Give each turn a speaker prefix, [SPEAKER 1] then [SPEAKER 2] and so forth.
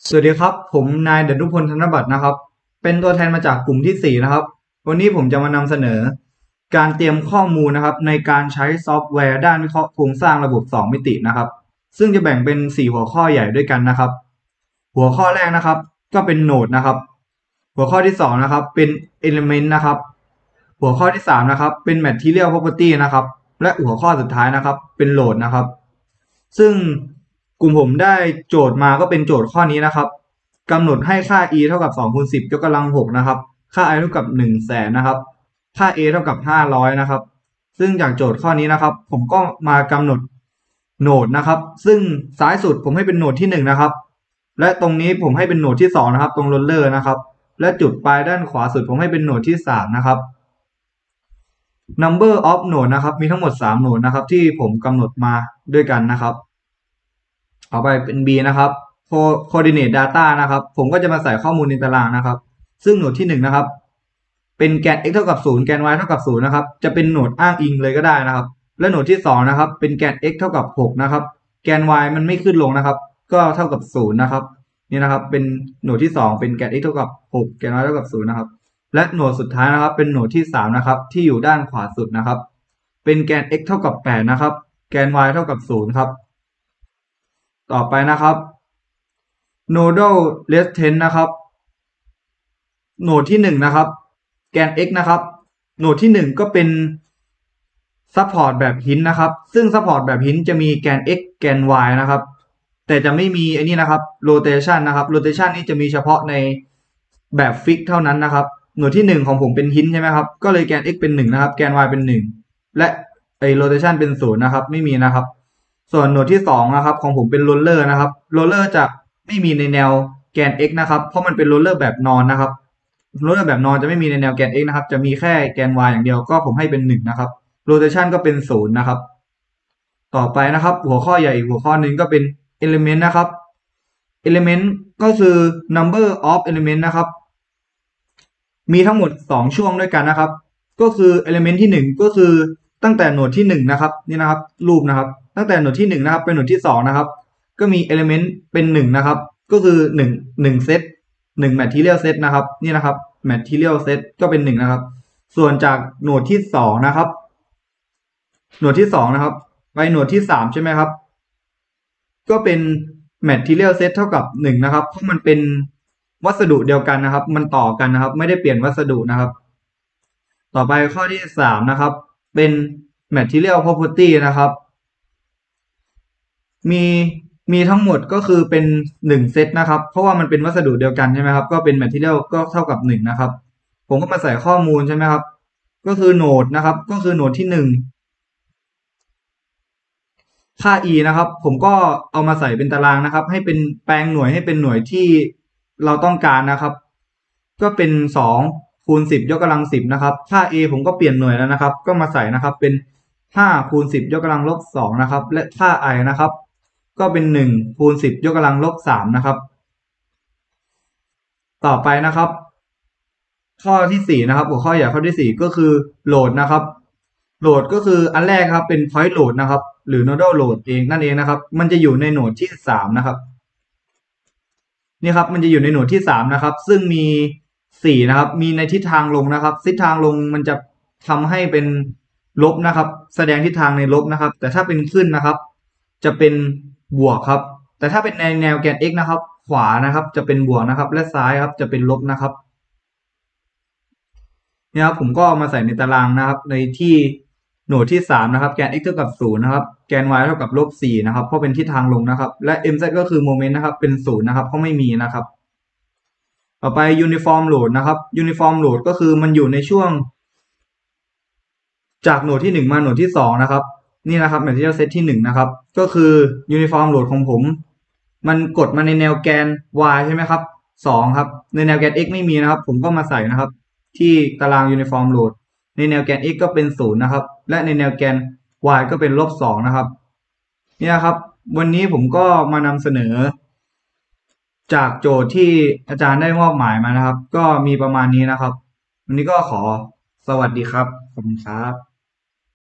[SPEAKER 1] สวัสดีครับผมนายดนุพลธนบัตรนะครับเป็นตัวแทนมาจากกลุ่มที่4นะครับวันนี้ผมจะมานำเสนอการเตรียมข้อมูลนะครับในการใช้ซอฟต์แวร์ด้านวิเคราะห์โครงสร้างระบบ2มิตินะครับซึ่งจะแบ่งเป็น4หัวข้อใหญ่ด้วยกันนะครับหัวข้อแรกนะครับก็เป็นโนดนะครับหัวข้อที่2นะครับเป็น Element นะครับหัวข้อที่3นะครับเป็น Material Property นะครับและหัวข้อสุดท้ายนะครับเป็นโหลดนะครับซึ่งกลุ่มผมได้โจทย์มาก็เป็นโจทย์ข้อนี้นะครับกำหนดให้ค่า e เท่ากับ2คูณ10ยกกำลัง6นะครับค่า i เท่ากับ100,000นะครับค่า a เท่ากับ500นะครับซึ่งจากโจทย์ข้อนี้นะครับผมก็มากำหนดโหนดนะครับซึ่งซ้ายสุดผมให้เป็นโหนดที่1นะครับและตรงนี้ผมให้เป็นโหนดที่2นะครับตรงโรลเลอร์นะครับและจุดปลายด้านขวาสุดผมให้เป็นโหนดที่3นะครับ number of node นะครับมีทั้งหมด3โหนดนะครับที่ผมกำหนดมาด้วยกันนะครับเอาไปเป็น B นะครับ coordinate data นะครับผมก็จะมาใส่ข้อมูลในตารางนะครับซึ่งโหนดที่1นะครับเป็นแกน x เท่ากับ0แกน y เท่ากับ0นะครับจะเป็นโหนดอ้างอิงเลยก็ได้นะครับและโหนดที่2นะครับเป็นแกน x เท่ากับ6นะครับแกน y มันไม่ขึ้นลงนะครับก็เท่ากับ0นะครับนี่นะครับเป็นโหนดที่2เป็นแกน x เท่ากับ6แกน y เท่ากับ0นะครับและโหนดสุดท้ายนะครับเป็นโหนดที่3นะครับที่อยู่ด้านขวาสุดนะครับเป็นแกน x เท่ากับ8นะครับแกน y เท่ากับ0ครับต่อไปนะครับ nodal length นะครับโหนดที่1นะครับแกน x นะครับโหนดที่1ก็เป็น support แบบหินนะครับซึ่ง support แบบหินจะมีแกน x แกน y นะครับแต่จะไม่มีไอ้นี่นะครับ rotation นะครับ rotation นี่จะมีเฉพาะในแบบฟิกเท่านั้นนะครับโหนดที่1ของผมเป็นหินใช่ไหมครับก็เลยแกน x เป็น1นะครับแกน y เป็น1และไอ้ rotation เป็น0นะครับไม่มีนะครับส่วนโหนดที่2นะครับของผมเป็นโรลเลอร์นะครับโรลเลอร์จะไม่มีในแนวแกน x นะครับเพราะมันเป็นโรลเลอร์แบบนอนนะครับโรลเลอร์แบบนอนจะไม่มีในแนวแกน x นะครับจะมีแค่แกน y อย่างเดียวก็ผมให้เป็น1นะครับ rotation ก็เป็น0นะครับต่อไปนะครับหัวข้อใหญ่อีกหัวข้อหนึ่งก็เป็น element นะครับ element ก็คือ number of element นะครับมีทั้งหมด2ช่วงด้วยกันนะครับก็คือ element ที่1ก็คือตั้งแต่โหนดที่1นะครับนี่นะครับรูปนะครับตั้งแต่โหนดที่1นะครับเป็นโหนดที่2นะครับก็มี element เป็น1นะครับก็คือ1เซต1 material set นะครับนี่นะครับ material set ก็เป็น1นะครับส่วนจากโหนดที่2นะครับโหนดที่2นะครับไปโหนดที่3ใช่ไหมครับก็เป็น material set เท่ากับ1นะครับเพราะมันเป็นวัสดุเดียวกันนะครับมันต่อกันนะครับไม่ได้เปลี่ยนวัสดุนะครับต่อไปข้อที่3นะครับเป็น material property นะครับมีมีทั้งหมดก็คือเป็น1เซตนะครับเพราะว่ามันเป็นวัสดุเดียวกันใช่ไหมครับก็เป็น material ก็เท่ากับ1นะครับผมก็มาใส่ข้อมูลใช่ไหมครับก็คือโหนดนะครับก็คือโหนดที่1ค่า e นะครับผมก็เอามาใส่เป็นตารางนะครับให้เป็นแปลงหน่วยให้เป็นหน่วยที่เราต้องการนะครับก็เป็น2คูณ10ยกกำลัง10นะครับค่า a ผมก็เปลี่ยนหน่วยแล้วนะครับก็มาใส่นะครับเป็น5คูณ10ยกกำลังลบ2นะครับและค่า i นะครับก็เป็น1คูณ10ยกกำลังลบ3นะครับต่อไปนะครับข้อที่4นะครับหัวข้อใหญ่ข้อที่4ก็คือโหลดนะครับโหลดก็คืออันแรกครับเป็น point load นะครับหรือ nodal load เองนั่นเองนะครับมันจะอยู่ในโหนดที่3นะครับนี่ครับมันจะอยู่ในโหนดที่3นะครับซึ่งมี4นะครับมีในทิศทางลงนะครับทิศทางลงมันจะทำให้เป็นลบนะครับแสดงทิศทางในลบนะครับแต่ถ้าเป็นขึ้นนะครับจะเป็นบวกครับแต่ถ้าเป็นในแนวแกน x นะครับขวานะครับจะเป็นบวกนะครับและซ้ายครับจะเป็นลบนะครับนี่ครับผมก็มาใส่ในตารางนะครับในที่โหนดที่3นะครับแกน x เท่ากับ0นะครับแกน y เท่ากับ-4นะครับเพราะเป็นทิศทางลงนะครับและ mz ก็คือโมเมนต์นะครับเป็น0นะครับเพราะไม่มีนะครับต่อไป uniform load นะครับ uniform load ก็คือมันอยู่ในช่วงจากโหนดที่1มาโหนดที่2นะครับนี่นะครับ material set ที่1นะครับก็คือ uniform load ของผมมันกดมาในแนวแกน y ใช่ไหมครับ2ครับในแนวแกน x ไม่มีนะครับผมก็มาใส่นะครับที่ตาราง uniform load ในแนวแกน x ก็เป็น0นะครับและในแนวแกน y ก็เป็น-2นะครับนี่นะครับวันนี้ผมก็มานำเสนอจากโจทย์ที่อาจารย์ได้มอบหมายมานะครับก็มีประมาณนี้นะครับวันนี้ก็ขอสวัสดีครับขอบคุณครับ